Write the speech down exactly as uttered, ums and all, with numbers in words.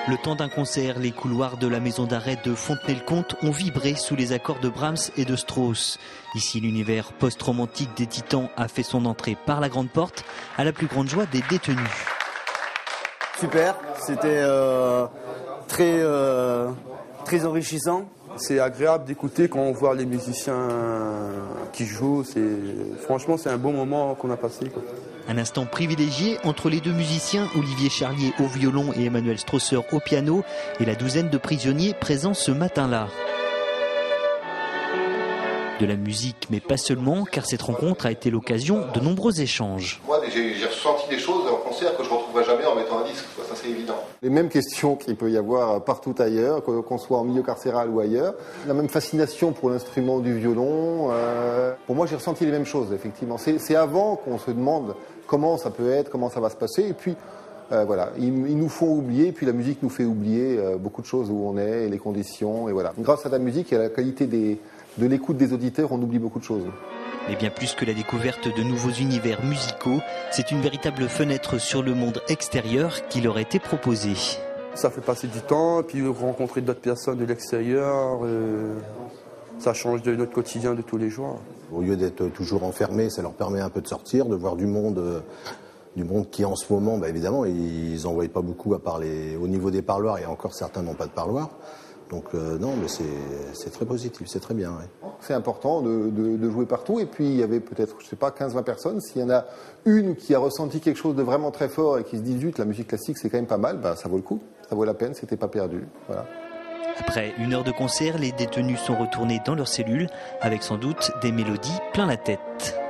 Le temps d'un concert, les couloirs de la maison d'arrêt de Fontenay-le-Comte ont vibré sous les accords de Brahms et de Strauss. Ici, l'univers post-romantique des Titans a fait son entrée par la grande porte, à la plus grande joie des détenus. Super, c'était euh, très, euh, très enrichissant. C'est agréable d'écouter quand on voit les musiciens qui jouent. Franchement, c'est un bon moment qu'on a passé, quoi. Un instant privilégié entre les deux musiciens, Olivier Charlier au violon et Emmanuel Strausser au piano, et la douzaine de prisonniers présents ce matin-là. De la musique, mais pas seulement, car cette rencontre a été l'occasion de nombreux échanges. Moi, j'ai ressenti des choses en concert que je ne retrouverai jamais en mettant un disque, ça c'est évident. Les mêmes questions qu'il peut y avoir partout ailleurs, qu'on soit en milieu carcéral ou ailleurs. La même fascination pour l'instrument du violon. Euh, pour moi, j'ai ressenti les mêmes choses, effectivement. C'est avant qu'on se demande comment ça peut être, comment ça va se passer. Et puis, euh, voilà, ils, ils nous font oublier, et puis la musique nous fait oublier euh, beaucoup de choses où on est, et les conditions, et voilà. Grâce à la musique et à la qualité des... de l'écoute des auditeurs, on oublie beaucoup de choses. Mais bien plus que la découverte de nouveaux univers musicaux, c'est une véritable fenêtre sur le monde extérieur qui leur a été proposée. Ça fait passer du temps, puis rencontrer d'autres personnes de l'extérieur, euh, ça change de notre quotidien de tous les jours. Au lieu d'être toujours enfermés, ça leur permet un peu de sortir, de voir du monde, euh, du monde qui en ce moment, bah évidemment, ils n'en voient pas beaucoup à parler. Au niveau des parloirs, et encore certains n'ont pas de parloir. Donc euh, non, mais c'est très positif, c'est très bien. Ouais. C'est important de, de, de jouer partout. Et puis il y avait peut-être, je sais pas, quinze vingt personnes. S'il y en a une qui a ressenti quelque chose de vraiment très fort et qui se dit zut, la musique classique c'est quand même pas mal, ben, ça vaut le coup, ça vaut la peine, c'était pas perdu. Voilà. Après une heure de concert, les détenus sont retournés dans leurs cellules avec sans doute des mélodies plein la tête.